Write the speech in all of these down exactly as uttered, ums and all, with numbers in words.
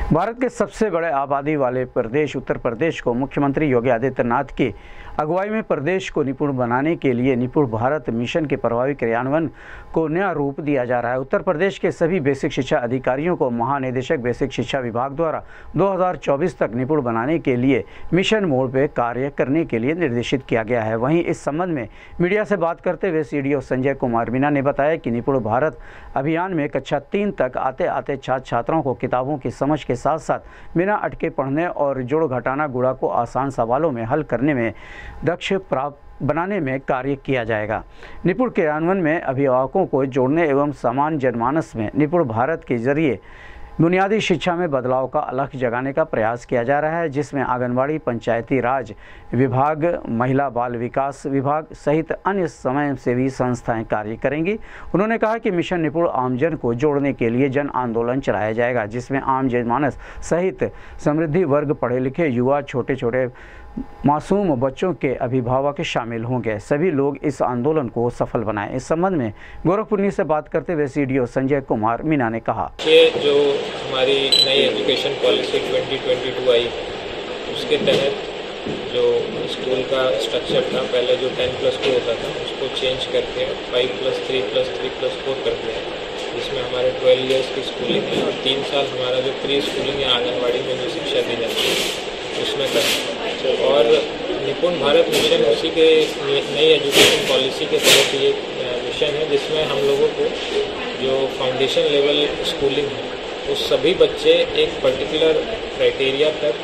भारत के सबसे बड़े आबादी वाले प्रदेश उत्तर प्रदेश को मुख्यमंत्री योगी आदित्यनाथ की अगुवाई में प्रदेश को निपुण बनाने के लिए निपुण भारत मिशन के प्रभावी क्रियान्वयन को नया रूप दिया जा रहा है। उत्तर प्रदेश के सभी बेसिक शिक्षा अधिकारियों को महानिदेशक बेसिक शिक्षा विभाग द्वारा दो हज़ार चौबीस तक निपुण बनाने के लिए मिशन मोड पर कार्य करने के लिए निर्देशित किया गया है। वहीं इस संबंध में मीडिया से बात करते हुए सीडीओ संजय कुमार मीना ने बताया कि निपुण भारत अभियान में कक्षा तीन तक आते आते छात्र छात्राओं को किताबों की समझ के साथ साथ बिना अटके पढ़ने और जोड़ घटाना गुणा को आसान सवालों में हल करने में दक्ष प्राप्त बनाने में कार्य किया जाएगा। निपुण क्रियान्वयन में अभिभावकों को जोड़ने एवं समान जनमानस में निपुण भारत के जरिए बुनियादी शिक्षा में बदलाव का अलख जगाने का प्रयास किया जा रहा है, जिसमें आंगनबाड़ी, पंचायती राज विभाग, महिला बाल विकास विभाग सहित अन्य स्वयंसेवी संस्थाएं कार्य करेंगी। उन्होंने कहा कि मिशन निपुण आमजन को जोड़ने के लिए जन आंदोलन चलाया जाएगा, जिसमें आम जनमानस सहित समृद्धि वर्ग, पढ़े लिखे युवा, छोटे छोटे मासूम बच्चों के अभिभावक शामिल होंगे। सभी लोग इस आंदोलन को सफल बनाएं। इस संबंध में गोरखपुर से बात करते हुए सीडीओ संजय कुमार मीना ने कहा कि जो हमारी नई education policy twenty twenty two आई, उसके तहत जो स्कूल का स्ट्रक्चर था, पहले जो टेन प्लस टू होता था उसको चेंज करके five plus three plus three plus four कर दिया है, जिसमें हमारे ट्वेल्व ईयर्स की स्कूलिंग है और तीन साल हमारा जो प्री स्कूलिंग या आंगनबाड़ी में जो शिक्षा दी जाती है उसमें करते हैं। और निपुण भारत मिशन उसी के नई एजुकेशन पॉलिसी के तहत ये मिशन है, जिसमें हम लोगों को जो फाउंडेशन लेवल स्कूलिंग है उस सभी बच्चे एक पर्टिकुलर क्राइटेरिया तक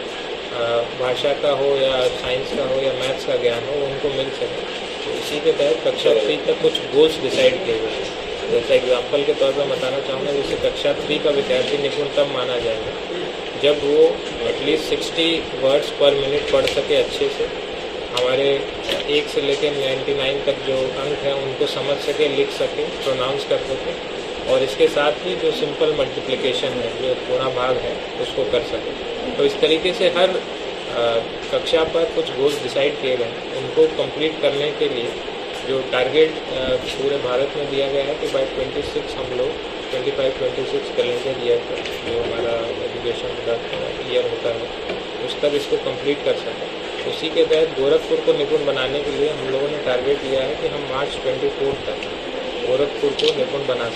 भाषा का हो या साइंस का हो या मैथ्स का ज्ञान हो उनको मिल सके। तो इसी के तहत कक्षा थ्री तक कुछ गोल्स डिसाइड किए गए हैं। जैसे एग्जाम्पल के तौर पर बताना चाहूँगा, जैसे कक्षा थ्री का विद्यार्थी निपुण तब माना जाएगा जब वो at least sixty words per minute पढ़ सके अच्छे से, हमारे एक से लेकर नाइन्टी नाइन तक जो अंक हैं उनको समझ सके, लिख सके, प्रोनाउंस कर सके, और इसके साथ ही जो सिंपल मल्टीप्लिकेशन है, जो गुणा भाग है, उसको कर सके। तो इस तरीके से हर आ, कक्षा पर कुछ गोल्स डिसाइड किए गए हैं। उनको कंप्लीट करने के लिए जो टारगेट पूरे भारत में दिया गया है कि बाय ट्वेंटी सिक्स हम लोग twenty five twenty six calendar year तक जो हमारा एजुकेशन का ईयर होता है उस तक इसको कंप्लीट कर सकें। उसी के तहत गोरखपुर को निपुण बनाने के लिए हम लोगों ने टारगेट लिया है कि हम मार्च ट्वेंटी फोर तक गोरखपुर को निपुण बना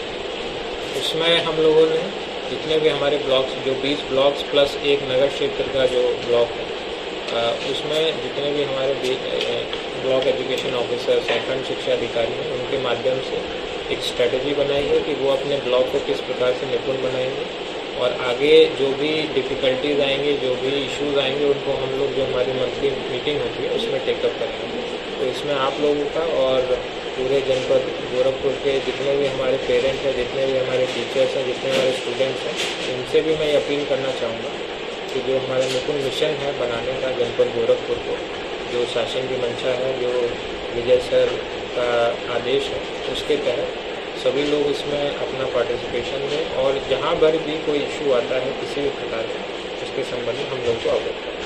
सकें। उसमें हम लोगों ने जितने भी हमारे ब्लॉक्स, जो बीस ब्लॉक्स प्लस एक नगर क्षेत्र का जो ब्लॉक है, उसमें जितने भी हमारे ब्लॉक एजुकेशन ऑफिसर्स हैं, खंड शिक्षा अधिकारी हैं, उनके माध्यम से एक स्ट्रेटजी बनाई है कि वो अपने ब्लॉक को किस प्रकार से निपुण बनाएंगे और आगे जो भी डिफ़िकल्टीज आएंगे, जो भी इश्यूज आएंगे, उनको हम लोग जो हमारी मंथली मीटिंग होती है उसमें टेकअप करेंगे। तो इसमें आप लोगों का और पूरे जनपद गोरखपुर के जितने भी हमारे पेरेंट्स हैं, जितने भी हमारे टीचर्स हैं, जितने हमारे स्टूडेंट्स हैं, उनसे भी मैं अपील करना चाहूँगा कि जो हमारा निपुण मिशन है बनाने का जनपद गोरखपुर को, जो शासन की मंशा है, जो विजय सर का आदेश है, उसके तहत सभी लोग इसमें अपना पार्टिसिपेशन दें और जहाँ पर भी कोई इशू आता है किसी भी प्रकार का, उसके संबंध में हम लोग को अवगत करें।